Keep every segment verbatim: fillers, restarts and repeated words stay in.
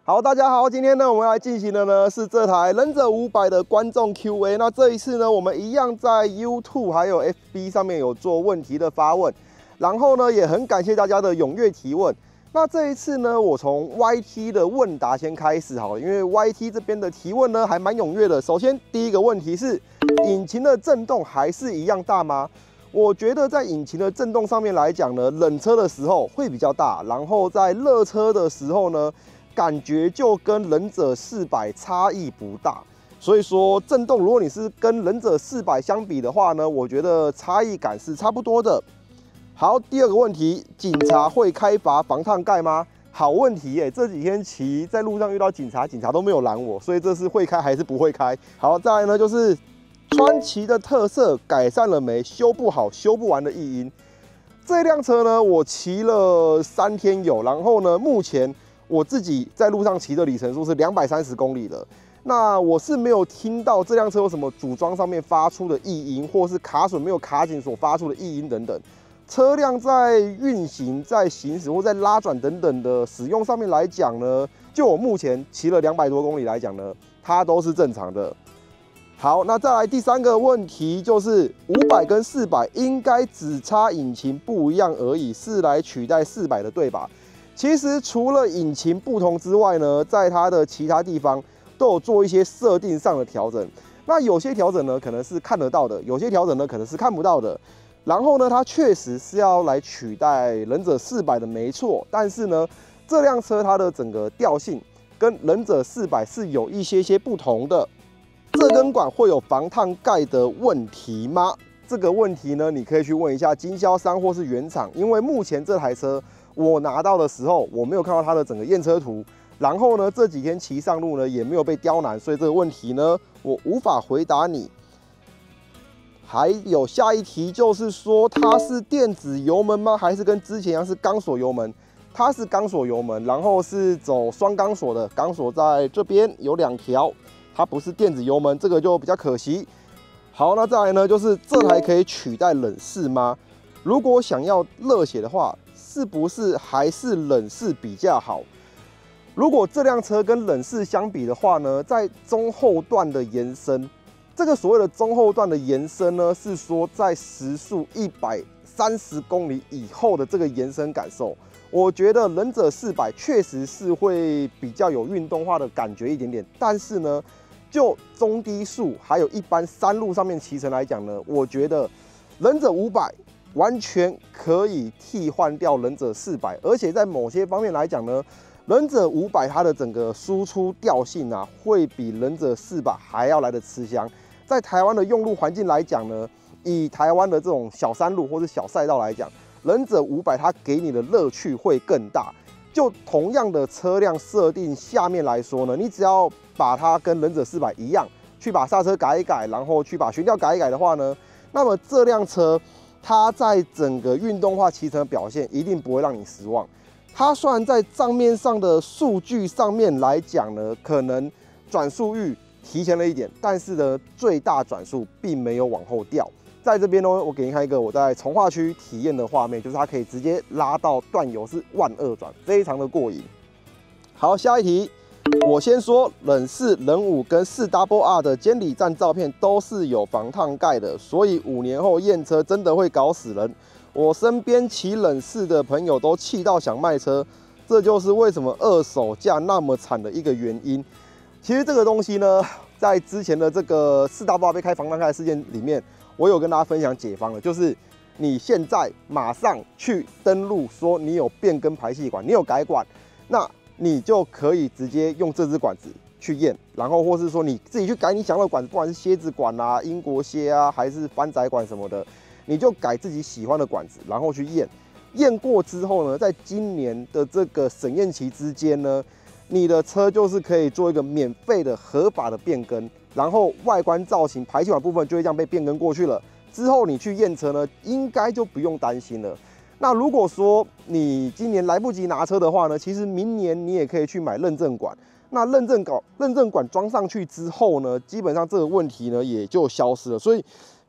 好，大家好，今天呢，我们来进行的呢是这台忍者五百的观众 Q A。那这一次呢，我们一样在 YouTube 还有 F B 上面有做问题的发问，然后呢，也很感谢大家的踊跃提问。那这一次呢，我从 Y T 的问答先开始好了，因为 Y T 这边的提问呢还蛮踊跃的。首先第一个问题是，引擎的震动还是一样大吗？我觉得在引擎的震动上面来讲呢，冷车的时候会比较大，然后在热车的时候呢，感觉就跟忍者四百差异不大。所以说震动，如果你是跟忍者四百相比的话呢，我觉得差异感是差不多的。好，第二个问题，警察会开罚防烫盖吗？好问题耶！这几天骑在路上遇到警察，警察都没有拦我，所以这是会开还是不会开？好，再来呢就是川崎的特色改善了没？修不好、修不完的异音。这辆车呢，我骑了三天有，然后呢，目前我自己在路上骑的里程数是两百三十公里了。那我是没有听到这辆车有什么组装上面发出的异音，或是卡榫没有卡紧所发出的异音等等。车辆在运行、在行驶或在拉转等等的使用上面来讲呢，就我目前骑了两百多公里来讲呢，它都是正常的。好，那再来第三个问题就是五百跟四百应该只差引擎不一样而已，是来取代四百的对吧？其实除了引擎不同之外呢，在它的其他地方都有做一些设定上的调整。那有些调整呢可能是看得到的，有些调整呢可能是看不到的。然后呢，它确实是要来取代忍者四百的，没错。但是呢，这辆车它的整个调性跟忍者四百是有一些些不同的。这根管会有防烫盖的问题吗？这个问题呢，你可以去问一下经销商或是原厂，因为目前这台车我拿到的时候，我没有看到它的整个验车图。然后呢，这几天骑上路呢，也没有被刁难，所以这个问题呢，我无法回答你。还有下一题就是说，它是电子油门吗？还是跟之前一样是钢索油门？它是钢索油门，然后是走双钢索的，钢索在这边有两条，它不是电子油门，这个就比较可惜。好，那再来呢，就是这台可以取代冷式吗？如果想要热血的话，是不是还是冷式比较好？如果这辆车跟冷式相比的话呢，在中后段的延伸。这个所谓的中后段的延伸呢，是说在时速一百三十公里以后的这个延伸感受。我觉得忍者四百确实是会比较有运动化的感觉一点点，但是呢，就中低速还有一般山路上面骑乘来讲呢，我觉得忍者五百完全可以替换掉忍者四百，而且在某些方面来讲呢。忍者五百它的整个输出调性啊，会比忍者四百还要来的吃香。在台湾的用路环境来讲呢，以台湾的这种小山路或者小赛道来讲，忍者五百它给你的乐趣会更大。就同样的车辆设定下面来说呢，你只要把它跟忍者四百一样，去把刹车改一改，然后去把悬吊改一改的话呢，那么这辆车它在整个运动化骑乘的表现一定不会让你失望。它虽然在账面上的数据上面来讲呢，可能转速域提前了一点，但是呢，最大转速并没有往后掉。在这边呢，我给你看一个我在从化区体验的画面，就是它可以直接拉到断油是万二转，非常的过瘾。好，下一题，我先说忍四、忍五跟四 Double R 的监理站照片都是有防烫盖的，所以五年后验车真的会搞死人。我身边骑忍四的朋友都气到想卖车，这就是为什么二手价那么惨的一个原因。其实这个东西呢，在之前的这个四大爆被开防烫盖的事件里面，我有跟大家分享解方了，就是你现在马上去登录说你有变更排气管，你有改管，那你就可以直接用这支管子去验，然后或是说你自己去改你想要的管子，不管是蝎子管啊、英国蝎啊，还是翻仔管什么的。你就改自己喜欢的管子，然后去验，验过之后呢，在今年的这个审验期之间呢，你的车就是可以做一个免费的合法的变更，然后外观造型、排气管部分就会这样被变更过去了。之后你去验车呢，应该就不用担心了。那如果说你今年来不及拿车的话呢，其实明年你也可以去买认证管。那认证管认证管装上去之后呢，基本上这个问题呢也就消失了。所以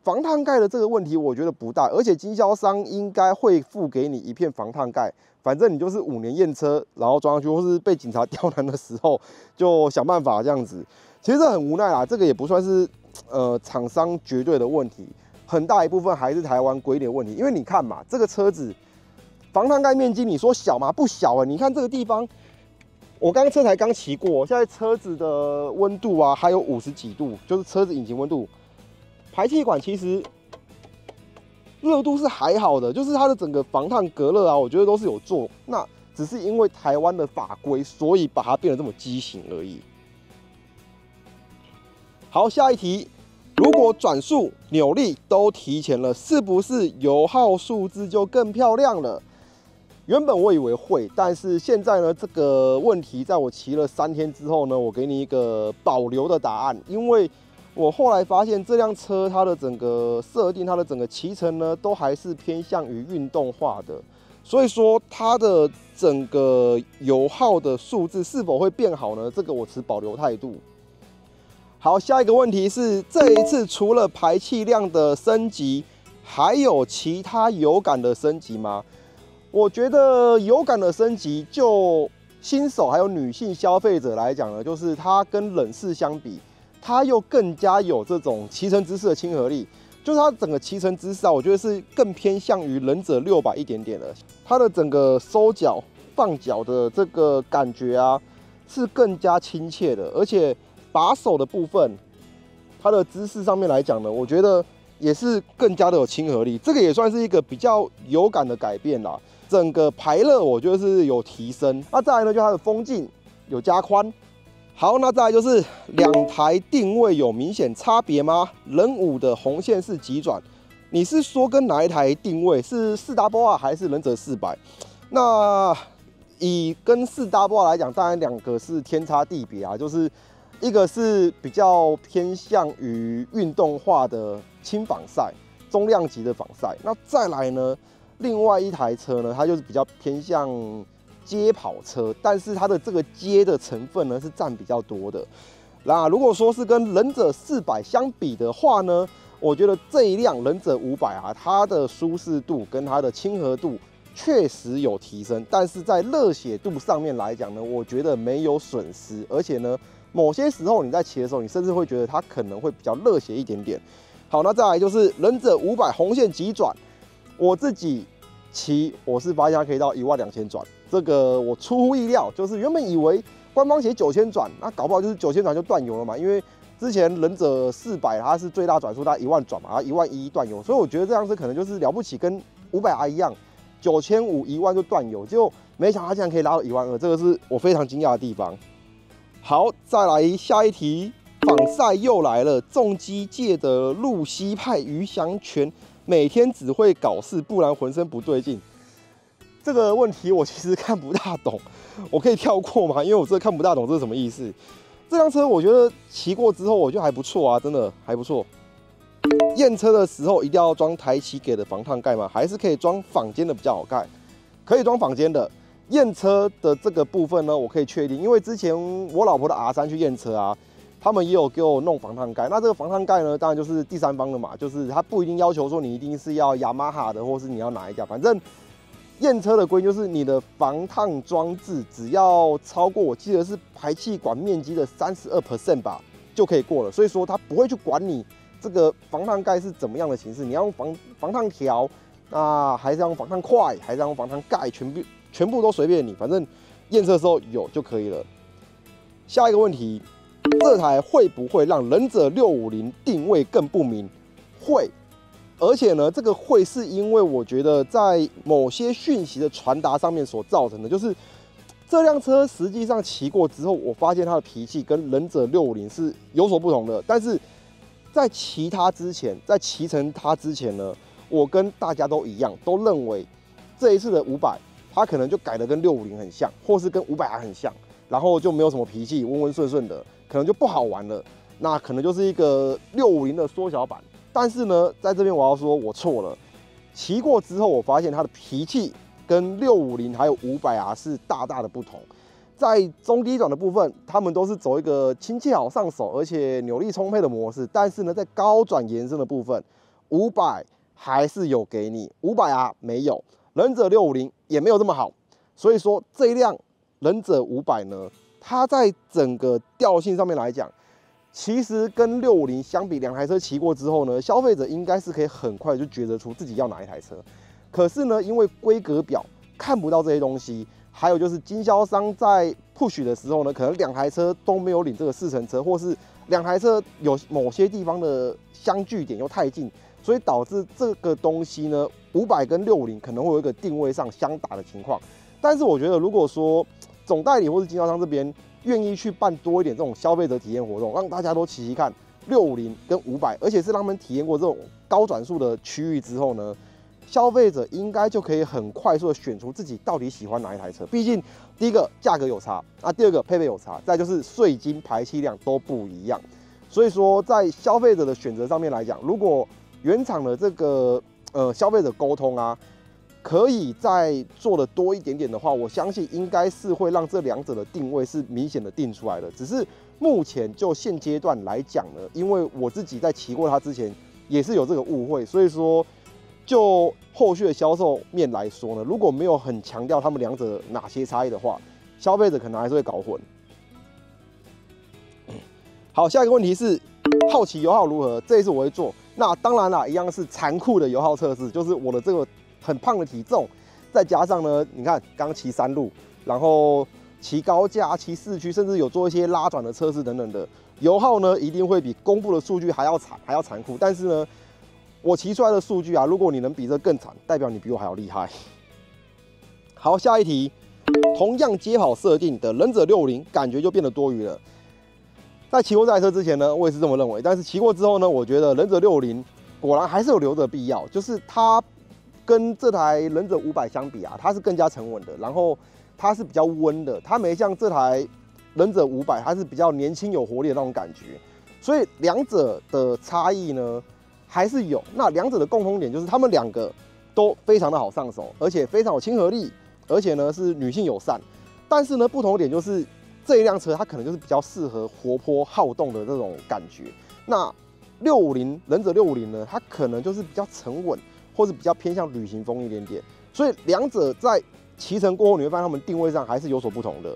防烫盖的这个问题，我觉得不大，而且经销商应该会付给你一片防烫盖，反正你就是五年验车，然后装上去，或是被警察刁难的时候，就想办法这样子。其实这很无奈啦，这个也不算是呃厂商绝对的问题，很大一部分还是台湾规定的问题。因为你看嘛，这个车子防烫盖面积，你说小吗？不小哎、欸，你看这个地方。我刚刚车台刚骑过，现在车子的温度啊，还有五十几度，就是车子引擎温度。排气管其实热度是还好的，就是它的整个防烫隔热啊，我觉得都是有做。那只是因为台湾的法规，所以把它变得这么畸形而已。好，下一题，如果转速、扭力都提前了，是不是油耗数字就更漂亮了？原本我以为会，但是现在呢，这个问题在我骑了三天之后呢，我给你一个保留的答案，因为我后来发现这辆车它的整个设定，它的整个骑乘呢，都还是偏向于运动化的，所以说它的整个油耗的数字是否会变好呢？这个我持保留态度。好，下一个问题是，这一次除了排气量的升级，还有其他油感的升级吗？我觉得油感的升级，就新手还有女性消费者来讲呢，就是它跟冷式相比，它又更加有这种骑乘姿势的亲和力。就是它整个骑乘姿势啊，我觉得是更偏向于忍者六百一点点的。它的整个收脚、放脚的这个感觉啊，是更加亲切的，而且把手的部分，它的姿势上面来讲呢，我觉得也是更加的有亲和力。这个也算是一个比较有感的改变啦。整个排热我觉得是有提升，那再来呢，就它的风镜有加宽。好，那再来就是两台定位有明显差别吗？忍五的红线是急转，你是说跟哪一台定位？是四 W R 还是忍者四百？那以跟四 W R 来讲，当然两个是天差地别啊，就是一个是比较偏向于运动化的轻仿赛、中量级的仿赛，那再来呢？另外一台车呢，它就是比较偏向街跑车，但是它的这个街的成分呢是占比较多的。那如果说是跟忍者四百相比的话呢，我觉得这一辆忍者五百啊，它的舒适度跟它的亲和度确实有提升，但是在热血度上面来讲呢，我觉得没有损失，而且呢，某些时候你在骑的时候，你甚至会觉得它可能会比较热血一点点。好，那再来就是忍者五百红线急转。我自己骑，我是发现它可以到一万两千转，这个我出乎意料，就是原本以为官方写九千转，那搞不好就是九千转就断油了嘛，因为之前忍者四百它是最大转速大概一万转嘛，它一万一断油，所以我觉得这辆车可能就是了不起，跟五百 R 一样，九千五一万就断油，结果没想到它竟然可以拉到一万二，这个是我非常惊讶的地方。好，再来下一题，仿赛又来了，重机界的露西派余祥全。每天只会搞事，不然浑身不对劲。这个问题我其实看不大懂，我可以跳过吗？因为我真的看不大懂这是什么意思。这辆车我觉得骑过之后，我觉得还不错啊，真的还不错。验车的时候一定要装台骑给的防烫盖吗？还是可以装坊间的比较好盖？可以装坊间的。验车的这个部分呢，我可以确定，因为之前我老婆的 R 三去验车啊。他们也有给我弄防烫盖，那这个防烫盖呢，当然就是第三方的嘛，就是它不一定要求说你一定是要雅马哈的，或是你要哪一家，反正验车的规定就是你的防烫装置只要超过，我记得是排气管面积的三十二 percent 吧，就可以过了。所以说它不会去管你这个防烫盖是怎么样的形式，你要用防防烫条，那还是要用防烫块，还是要用防烫盖，全部全部都随便你，反正验车的时候有就可以了。下一个问题。这台会不会让忍者六五零定位更不明？会，而且呢，这个会是因为我觉得在某些讯息的传达上面所造成的，就是这辆车实际上骑过之后，我发现它的脾气跟忍者六五零是有所不同的。但是在骑它之前，在骑乘它之前呢，我跟大家都一样，都认为这一次的五百，它可能就改得跟六五零很像，或是跟五百 R 很像，然后就没有什么脾气，温温顺顺的。可能就不好玩了，那可能就是一个六五零的缩小版。但是呢，在这边我要说，我错了。骑过之后，我发现它的脾气跟六五零还有五百 R 是大大的不同。在中低转的部分，他们都是走一个亲切好上手，而且扭力充沛的模式。但是呢，在高转延伸的部分， 五百还是有给你，五百 R 没有，忍者六五零也没有这么好。所以说这一辆忍者五百呢，它在整个调性上面来讲，其实跟六五零相比，两台车骑过之后呢，消费者应该是可以很快就抉择出自己要哪一台车。可是呢，因为规格表看不到这些东西，还有就是经销商在 push 的时候呢，可能两台车都没有领这个四乘车，或是两台车有某些地方的相距点又太近，所以导致这个东西呢，五百跟六五零可能会有一个定位上相打的情况。但是我觉得，如果说总代理或是经销商这边愿意去办多一点这种消费者体验活动，让大家都骑骑看六五零跟五百，而且是让他们体验过这种高转速的区域之后呢，消费者应该就可以很快速的选出自己到底喜欢哪一台车。毕竟第一个价格有差啊，第二个配备有差，再就是税金排气量都不一样。所以说，在消费者的选择上面来讲，如果原厂的这个呃消费者沟通啊，可以再做的多一点点的话，我相信应该是会让这两者的定位是明显的定出来的。只是目前就现阶段来讲呢，因为我自己在骑过它之前也是有这个误会，所以说就后续的销售面来说呢，如果没有很强调他们两者哪些差异的话，消费者可能还是会搞混。好，下一个问题是好奇油耗如何？这一次我会做。那当然啦，一样是残酷的油耗测试，就是我的这个很胖的体重，再加上呢，你看刚骑山路，然后骑高架、骑市区，甚至有做一些拉转的测试等等的，油耗呢一定会比公布的数据还要惨，还要残酷。但是呢，我骑出来的数据啊，如果你能比这更惨，代表你比我还要厉害。好，下一题，同样街跑设定的忍者六五零，感觉就变得多余了。在骑过这台车之前呢，我也是这么认为，但是骑过之后呢，我觉得忍者六五零果然还是有留着必要，就是它跟这台忍者五百相比啊，它是更加沉稳的，然后它是比较温的，它没像这台忍者五百，它是比较年轻有活力的那种感觉，所以两者的差异呢还是有。那两者的共同点就是它们两个都非常的好上手，而且非常有亲和力，而且呢是女性友善。但是呢，不同的点就是这一辆车它可能就是比较适合活泼好动的这种感觉。那六五零忍者六五零呢，它可能就是比较沉稳，或是比较偏向旅行风一点点。所以两者在骑乘过后，你会发现它们定位上还是有所不同的。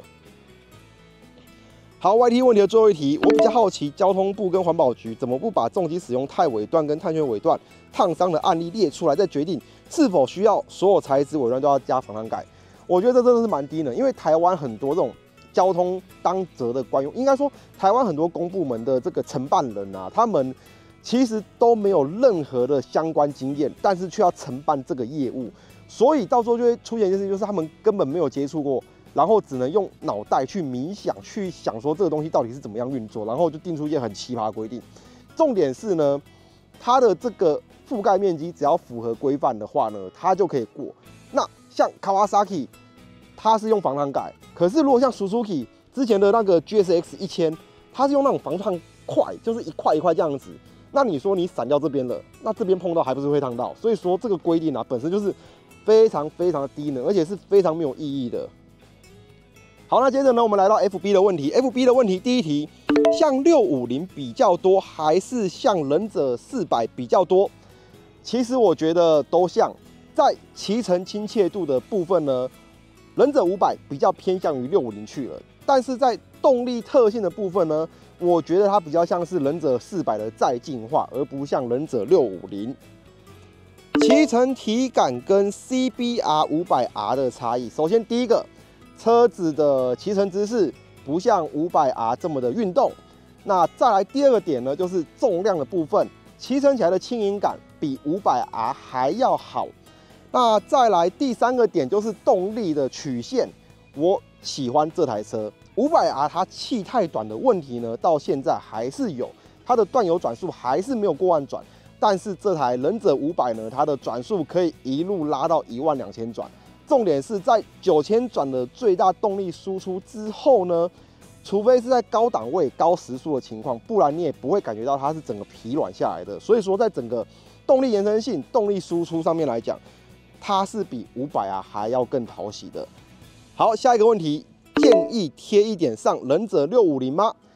好 ，Y T 问题的最后一题，我比较好奇，交通部跟环保局怎么不把重机使用钛尾段跟碳圈尾段烫伤的案例列出来，再决定是否需要所有材质尾段都要加防烫盖？我觉得这真的是蛮低的，因为台湾很多这种交通当责的官用，应该说台湾很多公部门的这个承办人啊，他们其实都没有任何的相关经验，但是却要承办这个业务，所以到时候就会出现一件事情，就是他们根本没有接触过，然后只能用脑袋去冥想，去想说这个东西到底是怎么样运作，然后就定出一些很奇葩的规定。重点是呢，它的这个覆盖面积只要符合规范的话呢，它就可以过。那像 Kawasaki， 它是用防烫盖，可是如果像 Suzuki 之前的那个 G S X 一千，它是用那种防烫块，就是一块一块这样子。那你说你闪掉这边了，那这边碰到还不是会烫到？所以说这个规定啊，本身就是非常非常的低能，而且是非常没有意义的。好，那接着呢，我们来到 F B 的问题。F B 的问题，第一题，像六五零比较多，还是像忍者四百比较多？其实我觉得都像。在骑乘亲切度的部分呢，忍者五百比较偏向于六五零去了，但是在动力特性的部分呢，我觉得它比较像是忍者四百的再进化，而不像忍者六五零。骑乘体感跟 C B R 五百 R 的差异，首先第一个，车子的骑乘姿势不像 五百 R 这么的运动。那再来第二个点呢，就是重量的部分，骑乘起来的轻盈感比 五百 R 还要好。那再来第三个点就是动力的曲线，我喜欢这台车。五百 R 它气太短的问题呢，到现在还是有，它的断油转速还是没有过万转。但是这台忍者五百呢，它的转速可以一路拉到一万两千转。重点是在九千转的最大动力输出之后呢，除非是在高档位、高时速的情况，不然你也不会感觉到它是整个疲软下来的。所以说，在整个动力延伸性、动力输出上面来讲，它是比五百啊还要更讨喜的。好，下一个问题，建议贴一点上忍者六五零吗？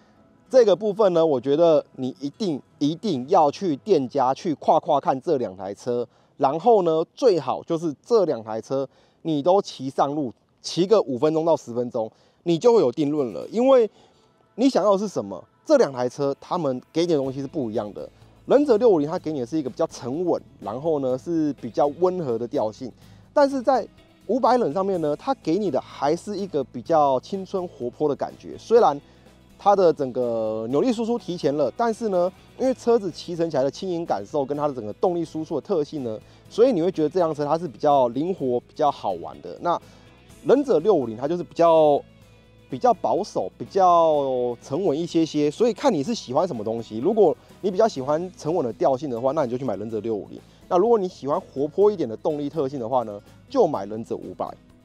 这个部分呢，我觉得你一定一定要去店家去跨跨看这两台车，然后呢，最好就是这两台车你都骑上路，骑个五分钟到十分钟，你就会有定论了。因为你想要的是什么？这两台车他们给你的东西是不一样的。忍者六五零它给你的是一个比较沉稳，然后呢是比较温和的调性，但是在五百忍上面呢，它给你的还是一个比较青春活泼的感觉。虽然它的整个扭力输出提前了，但是呢，因为车子骑乘起来的轻盈感受跟它的整个动力输出的特性呢，所以你会觉得这辆车它是比较灵活、比较好玩的。那忍者六五零它就是比较比较保守、比较沉稳一些些，所以看你是喜欢什么东西。如果你比较喜欢沉稳的调性的话，那你就去买忍者六五零。那如果你喜欢活泼一点的动力特性的话呢，就买忍者五百。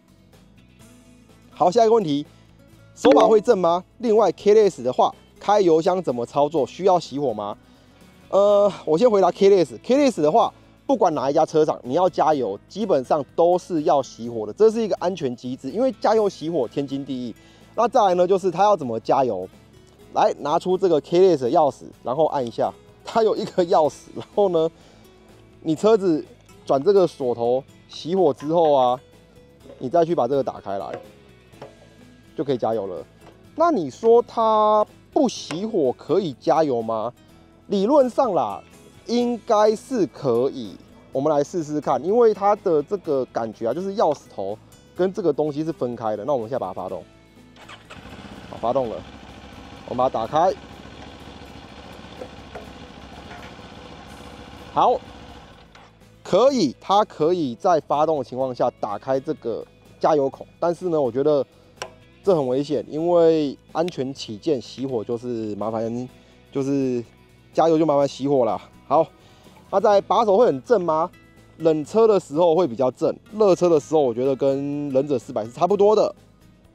好，下一个问题，手把会震吗？另外 K L S 的话，开油箱怎么操作？需要熄火吗？呃，我先回答 K L S。K L S 的话，不管哪一家车厂，你要加油，基本上都是要熄火的，这是一个安全机制，因为加油熄火天经地义。那再来呢，就是它要怎么加油？来，拿出这个 K L S 的钥匙，然后按一下，它有一个钥匙，然后呢，你车子转这个锁头熄火之后啊，你再去把这个打开来，就可以加油了。那你说它不熄火可以加油吗？理论上啦，应该是可以。我们来试试看，因为它的这个感觉啊，就是钥匙头跟这个东西是分开的。那我们现在把它发动。好，发动了，我们把它打开。好，可以，它可以在发动的情况下打开这个加油孔，但是呢，我觉得这很危险，因为安全起见，熄火就是麻烦，就是加油就麻烦熄火啦。好，那在把手会很震吗？冷车的时候会比较震，热车的时候我觉得跟忍者四百是差不多的。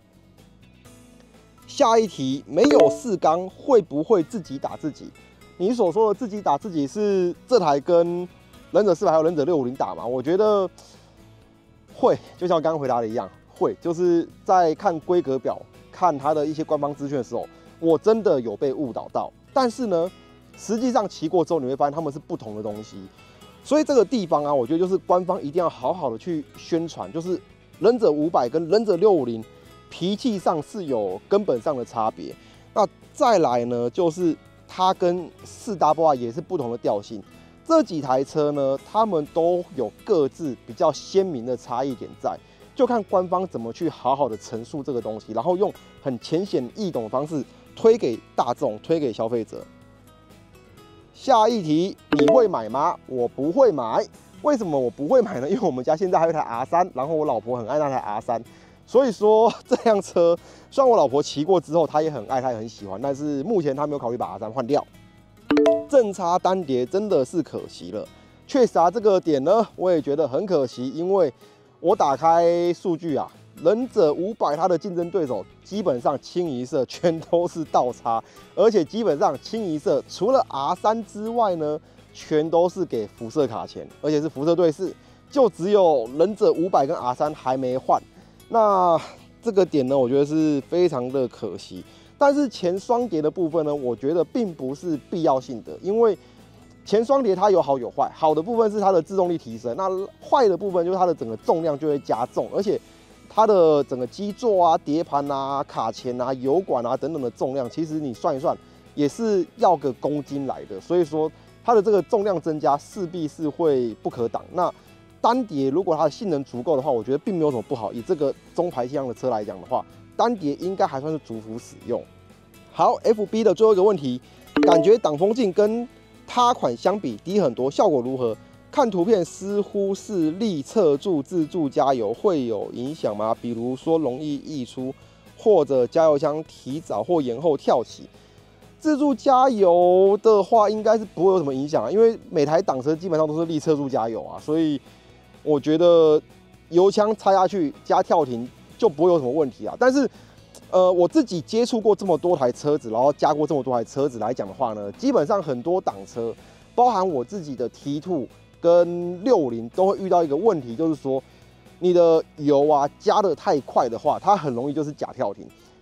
下一题，没有四缸会不会自己打自己？你所说的自己打自己是这台跟忍者四百还有忍者六五零打吗？我觉得会，就像我刚刚回答的一样，会。就是在看规格表、看它的一些官方资讯的时候，我真的有被误导到。但是呢，实际上骑过之后，你会发现它们是不同的东西。所以这个地方啊，我觉得就是官方一定要好好的去宣传，就是忍者五百跟忍者六五零。脾气上是有根本上的差别。那再来呢，就是它跟四 W R 也是不同的调性。这几台车呢，它们都有各自比较鲜明的差异点在，就看官方怎么去好好的陈述这个东西，然后用很浅显易懂的方式推给大众，推给消费者。下一题，你会买吗？我不会买。为什么我不会买呢？因为我们家现在还有一台 R 三，然后我老婆很爱那台 R 三。所以说这辆车，虽然我老婆骑过之后，她也很爱，她也很喜欢，但是目前她没有考虑把 R 三换掉。正差单碟真的是可惜了，确实啊，这个点呢，我也觉得很可惜，因为我打开数据啊，忍者五百它的竞争对手基本上清一色全都是倒差，而且基本上清一色除了 R 三之外呢，全都是给辐射卡钳，而且是辐射对视，就只有忍者五百跟 R 三还没换。那这个点呢，我觉得是非常的可惜。但是前双碟的部分呢，我觉得并不是必要性的，因为前双碟它有好有坏。好的部分是它的制动力提升，那坏的部分就是它的整个重量就会加重，而且它的整个基座啊、碟盘啊、卡钳啊、油管啊等等的重量，其实你算一算也是要个公斤来的。所以说它的这个重量增加势必是会不可挡。那单碟如果它的性能足够的话，我觉得并没有什么不好。以这个中排气量的车来讲的话，单碟应该还算是足幅使用。好 ，F B 的最后一个问题，感觉挡风镜跟他款相比低很多，效果如何？看图片似乎是力侧柱自助加油，会有影响吗？比如说容易溢出，或者加油箱提早或延后跳起。自助加油的话，应该是不会有什么影响啊，因为每台挡车基本上都是力侧柱加油啊，所以我觉得油枪插下去加跳停就不会有什么问题啊。但是，呃，我自己接触过这么多台车子，然后加过这么多台车子来讲的话呢，基本上很多挡车，包含我自己的 T 二 跟六五零都会遇到一个问题，就是说你的油啊加得太快的话，它很容易就是假跳停。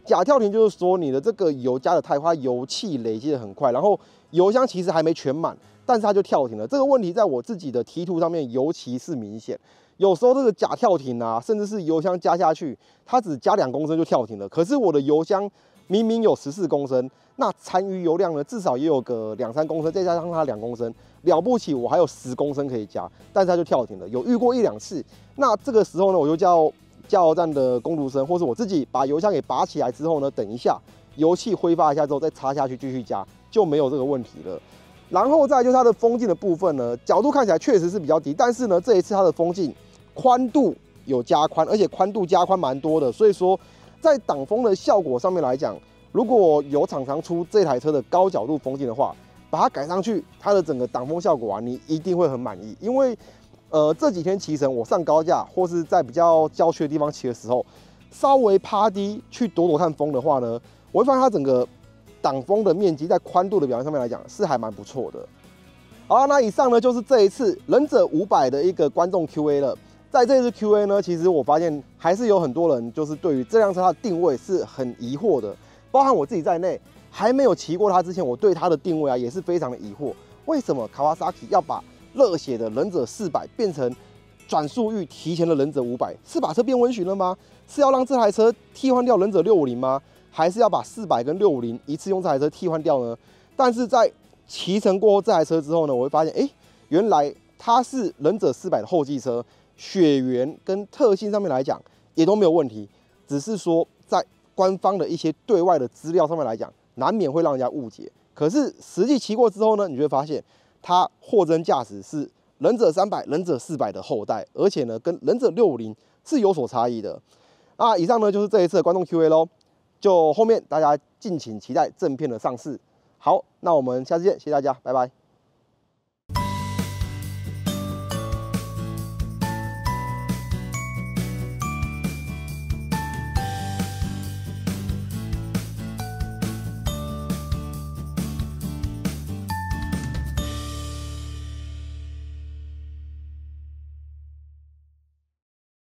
假跳停就是说你的这个油加的太快，油气累积的很快，然后油箱其实还没全满，但是它就跳停了。这个问题在我自己的T 图上面尤其是明显。有时候这个假跳停啊，甚至是油箱加下去，它只加两公升就跳停了。可是我的油箱明明有十四公升，那残余油量呢，至少也有个两三公升，再加上它两公升，了不起我还有十公升可以加，但是它就跳停了。有遇过一两次，那这个时候呢，我就叫加油站的工读生，或是我自己把油箱给拔起来之后呢，等一下油气挥发一下之后再插下去继续加，就没有这个问题了。然后再就是它的风镜的部分呢，角度看起来确实是比较低，但是呢，这一次它的风镜宽度有加宽，而且宽度加宽蛮多的，所以说在挡风的效果上面来讲，如果有厂商出这台车的高角度风镜的话，把它改上去，它的整个挡风效果啊，你一定会很满意，因为。呃，这几天骑乘，我上高架或是在比较郊区的地方骑的时候，稍微趴低去躲躲看风的话呢，我会发现它整个挡风的面积在宽度的表现上面来讲是还蛮不错的。好，那以上呢就是这一次忍者五百的一个观众 Q A 了。在这一次 Q A 呢，其实我发现还是有很多人就是对于这辆车它的定位是很疑惑的，包含我自己在内，还没有骑过它之前，我对它的定位啊也是非常的疑惑，为什么 Kawasaki 要把热血的忍者四百变成转速域提前的忍者五百，是把车变温驯了吗？是要让这台车替换掉忍者六五零吗？还是要把四百跟六五零一次用这台车替换掉呢？但是在骑乘过后这台车之后呢，我会发现，哎、欸，原来它是忍者四百的后继车，血缘跟特性上面来讲也都没有问题，只是说在官方的一些对外的资料上面来讲，难免会让人家误解。可是实际骑过之后呢，你就会发现。它货真价实是忍者三百、忍者四百的后代，而且呢，跟忍者六五零是有所差异的。啊，以上呢就是这一次的观众 Q A 咯，就后面大家敬请期待正片的上市。好，那我们下次见，谢谢大家，拜拜。